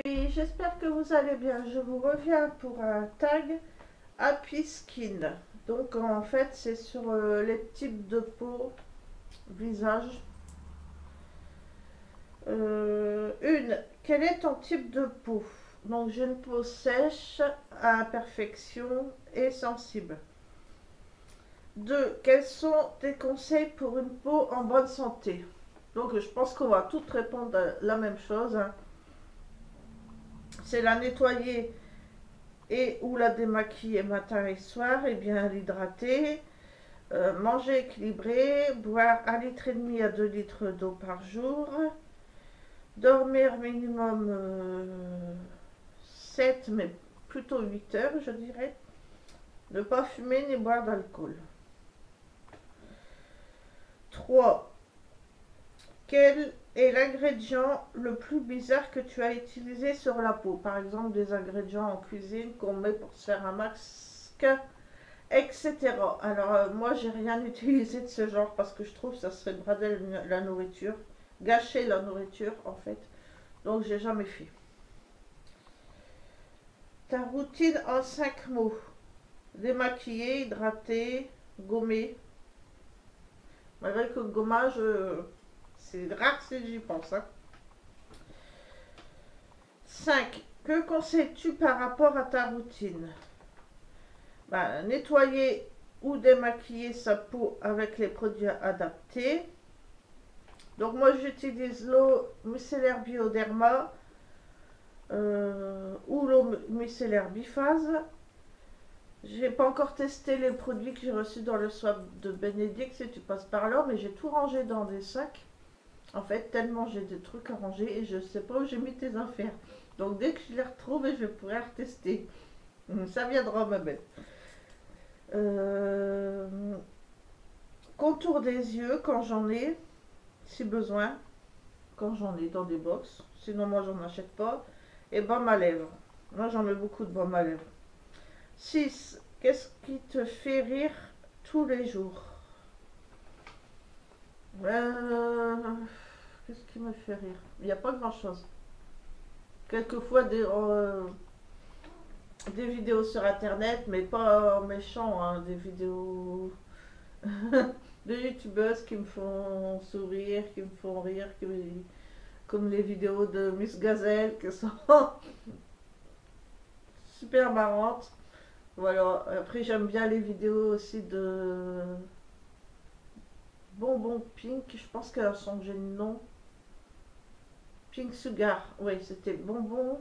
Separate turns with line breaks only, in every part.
filles, j'espère que vous allez bien. Je vous reviens pour un tag Happy Skin. Donc en fait c'est sur les types de peau, visage. Une, quel est ton type de peau? Donc j'ai une peau sèche, à imperfection et sensible. 2, quels sont tes conseils pour une peau en bonne santé? Donc je pense qu'on va toutes répondre à la même chose, hein. C'est la nettoyer et ou la démaquiller matin et soir et bien l'hydrater, manger équilibré, boire 1,5 litre à 2 litres d'eau par jour, dormir minimum 7 mais plutôt 8 heures je dirais, ne pas fumer ni boire d'alcool. 3. Quel est l'ingrédient le plus bizarre que tu as utilisé sur la peau? Par exemple des ingrédients en cuisine qu'on met pour se faire un masque, etc. Alors moi j'ai rien utilisé de ce genre parce que je trouve que ça serait brader la nourriture, gâcher la nourriture en fait. Donc j'ai jamais fait. Ta routine en 5 mots. Démaquiller, hydrater, gommer. Malgré que le gommage, c'est rare si j'y pense, hein. 5. Que conseilles-tu par rapport à ta routine? Nettoyer ou démaquiller sa peau avec les produits adaptés. Donc moi j'utilise l'eau micellaire Bioderma ou l'eau micellaire biphase. J'ai pas encore testé les produits que j'ai reçus dans le swap de Bénédicte si tu passes par là, mais j'ai tout rangé dans des sacs. En fait, tellement j'ai des trucs à ranger et je sais pas où j'ai mis tes affaires. Donc dès que je les retrouve, je vais pouvoir tester. Ça viendra ma bête. Contour des yeux quand j'en ai, si besoin, quand j'en ai dans des box. Sinon moi j'en achète pas. Et baume à lèvres. Moi j'en mets beaucoup de baume à lèvres. 6. Qu'est-ce qui te fait rire tous les jours? Qu'est-ce qui me fait rire? Il n'y a pas grand-chose. Quelquefois des vidéos sur internet, mais pas méchants, hein, des vidéos de youtubeuses qui me font sourire, qui me font rire, comme les vidéos de Miss Gazelle qui sont super marrantes. Voilà, après j'aime bien les vidéos aussi de Bonbon Pink, je pense qu'elle a changé de nom. Pink Sugar, oui c'était Bonbon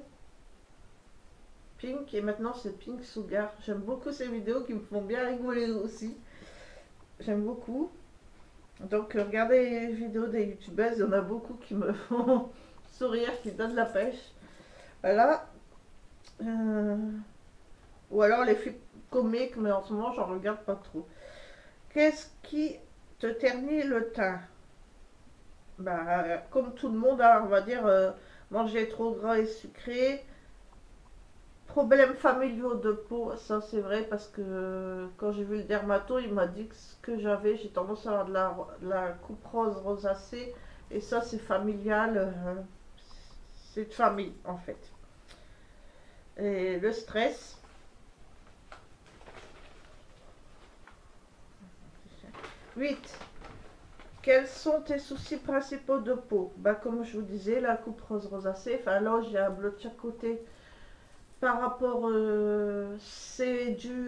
Pink et maintenant c'est Pink Sugar. J'aime beaucoup ces vidéos qui me font bien rigoler aussi. J'aime beaucoup. Donc regardez les vidéos des youtubeuses, il y en a beaucoup qui me font sourire, qui donnent la pêche. Voilà. Euh, ou alors les films comiques, mais en ce moment j'en regarde pas trop. Qu'est-ce qui te ternit le teint? Comme tout le monde, hein, on va dire manger trop gras et sucré. Problèmes familiaux de peau, ça c'est vrai parce que quand j'ai vu le dermato, il m'a dit que ce que j'avais, j'ai tendance à avoir de la coupe rose rosacée et ça c'est familial, c'est de famille en fait. Et le stress. 8. Quels sont tes soucis principaux de peau? Comme je vous disais, la coupe rose rosacée, enfin là j'ai un bleu de chaque côté. Par rapport, c'est dû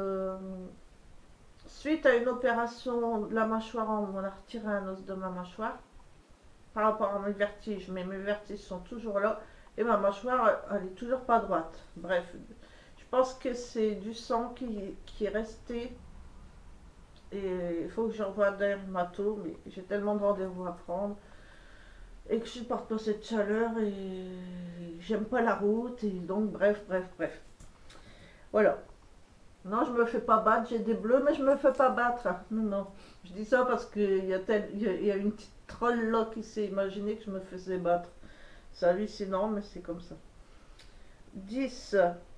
suite à une opération de la mâchoire, on a retiré un os de ma mâchoire par rapport à mes vertiges, mais mes vertiges sont toujours là et ma mâchoire elle est toujours pas droite. Bref, je pense que c'est du sang qui est resté et il faut que je revoie un dermato, mais j'ai tellement de rendez-vous à prendre et que je supporte pas cette chaleur et j'aime pas la route et donc bref. Voilà. Non, je me fais pas battre, j'ai des bleus, mais je me fais pas battre. Non. Je dis ça parce qu'il y a une petite troll là qui s'est imaginé que je me faisais battre. C'est hallucinant, mais c'est comme ça. 10.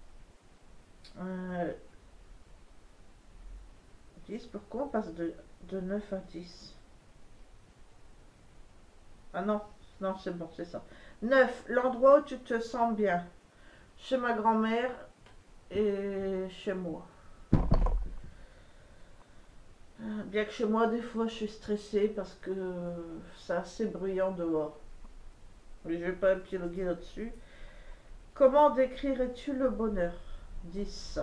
10, pourquoi on passe de 9 à 10? Ah non, non, c'est bon, c'est ça. 9. L'endroit où tu te sens bien. Chez ma grand-mère et chez moi. Bien que chez moi, des fois, je suis stressée parce que c'est assez bruyant dehors. Mais je vais pas épiloguer là-dessus. Comment décrirais-tu le bonheur? 10.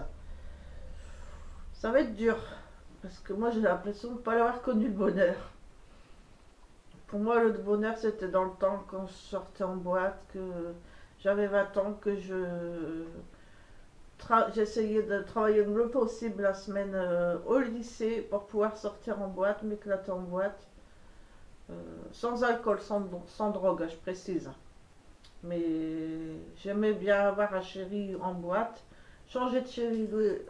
Ça va être dur. Parce que moi, j'ai l'impression de ne pas l'avoir connu le bonheur. Pour moi, le bonheur, c'était dans le temps quand je sortais en boîte, que j'avais 20 ans, que j'essayais de travailler le plus possible la semaine au lycée pour pouvoir sortir en boîte, m'éclater en boîte. Euh, sans alcool, sans drogue, je précise. Mais j'aimais bien avoir un chéri en boîte. Changer de chéri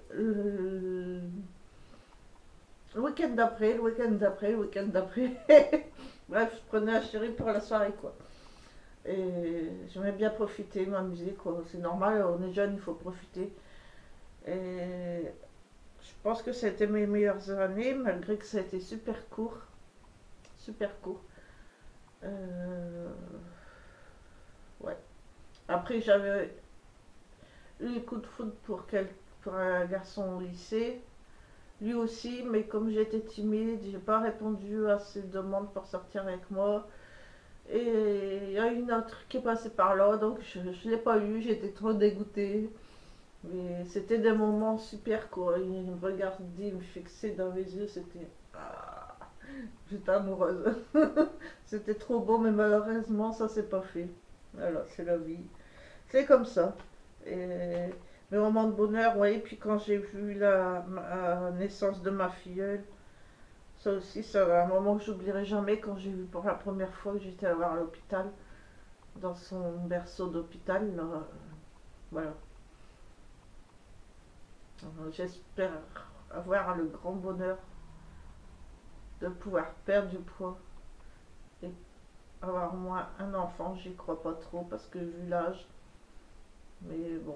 le week-end d'après, le week-end d'après, le week-end d'après. Bref, je prenais un chéri pour la soirée, quoi. Et j'aimais bien profiter, m'amuser, quoi. C'est normal, on est jeune, il faut profiter. Et je pense que c'était mes meilleures années, malgré que ça a été super court. Super court. Ouais. Après, j'avais eu les coups de foudre pour un garçon au lycée. Lui aussi, mais comme j'étais timide, j'ai pas répondu à ses demandes pour sortir avec moi. Et il y a une autre qui est passée par là, donc je ne l'ai pas eu, j'étais trop dégoûtée. Mais c'était des moments super quoi. Il me regardait, il me fixait dans les yeux, c'était. Ah, j'étais amoureuse. C'était trop beau, mais malheureusement, ça s'est pas fait. Voilà, c'est la vie. C'est comme ça. Et mes moments de bonheur, oui. Puis quand j'ai vu la naissance de ma filleule, ça aussi, c'est un moment que j'oublierai jamais quand j'ai vu pour la première fois que j'étais à voir à l'hôpital, dans son berceau d'hôpital. Voilà. J'espère avoir le grand bonheur de pouvoir perdre du poids et avoir au moins un enfant. J'y crois pas trop parce que vu l'âge. Mais bon,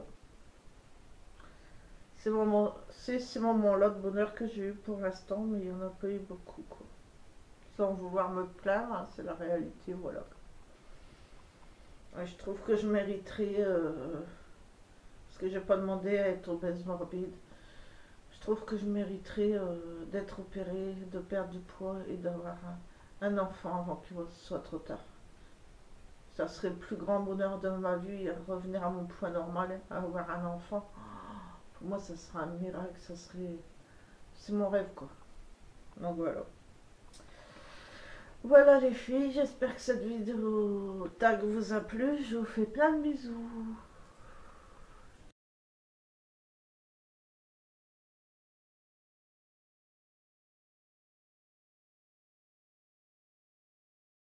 c'est ces moments-là de bonheur que j'ai eu pour l'instant, mais il n'y en a pas eu beaucoup, quoi. Sans vouloir me plaindre, hein, c'est la réalité, voilà. Ouais, je trouve que je mériterais, parce que j'ai pas demandé à être obèse morbide, je trouve que je mériterais d'être opérée, de perdre du poids et d'avoir un enfant avant qu'il soit trop tard. Ça serait le plus grand bonheur de ma vie, revenir à mon poids normal, avoir un enfant. Pour moi, ça serait un miracle, ça serait. C'est mon rêve, quoi. Donc voilà. Voilà les filles, j'espère que cette vidéo tag vous a plu. Je vous fais plein de bisous.